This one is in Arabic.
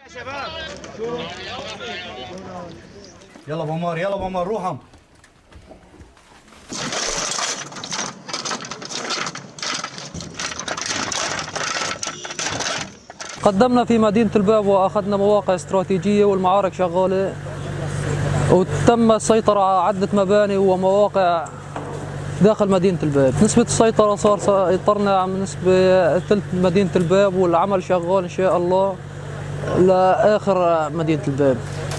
يلا بمار يلا بمار روحهم. قدمنا في مدينة الباب وأخذنا مواقع استراتيجية والمعارك شغالة، وتم السيطرة على عدة مباني ومواقع داخل مدينة الباب. نسبة السيطرة صار سيطرنا على نسبة ثلث مدينة الباب، والعمل شغال إن شاء الله لآخر مدينة الباب.